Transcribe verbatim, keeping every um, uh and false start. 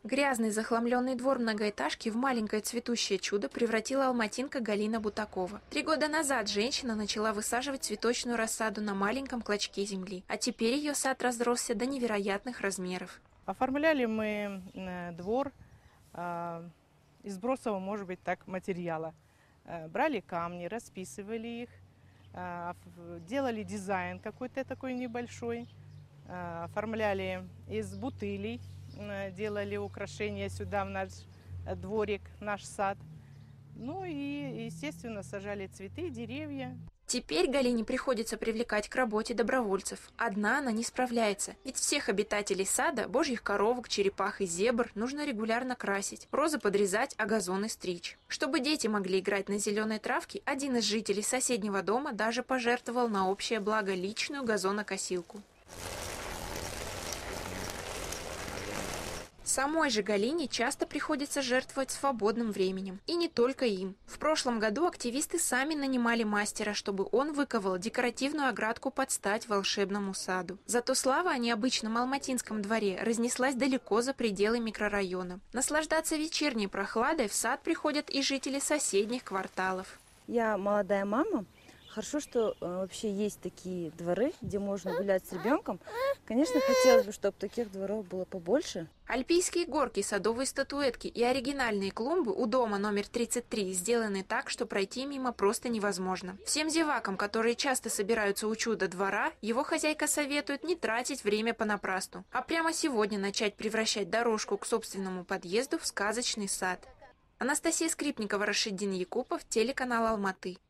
Грязный захламленный двор многоэтажки в маленькое цветущее чудо превратила алматинка Галина Бутакова. Три года назад женщина начала высаживать цветочную рассаду на маленьком клочке земли, а теперь ее сад разросся до невероятных размеров. Оформляли мы двор э, из сбросов, может быть, так, материала. Э, брали камни, расписывали их, э, делали дизайн какой-то такой небольшой, э, оформляли из бутылей, э, делали украшения сюда в наш дворик, наш сад. Ну и, естественно, сажали цветы, деревья. Теперь Галине приходится привлекать к работе добровольцев. Одна она не справляется, ведь всех обитателей сада, божьих коровок, черепах и зебр нужно регулярно красить, розы подрезать, а газоны стричь. Чтобы дети могли играть на зеленой травке, один из жителей соседнего дома даже пожертвовал на общее благо личную газонокосилку. Самой же Галине часто приходится жертвовать свободным временем. И не только им. В прошлом году активисты сами нанимали мастера, чтобы он выковал декоративную оградку под стать волшебному саду. Зато слава о необычном алматинском дворе разнеслась далеко за пределы микрорайона. Наслаждаться вечерней прохладой в сад приходят и жители соседних кварталов. Я молодая мама. Хорошо, что э, вообще есть такие дворы, где можно гулять с ребенком. Конечно, хотелось бы, чтобы таких дворов было побольше. Альпийские горки, садовые статуэтки и оригинальные клумбы у дома номер тридцать три сделаны так, что пройти мимо просто невозможно. Всем зевакам, которые часто собираются у чуда двора, его хозяйка советует не тратить время понапрасну, а прямо сегодня начать превращать дорожку к собственному подъезду в сказочный сад. Анастасия Скрипникова, Рашиддин Якупов, телеканал Алматы.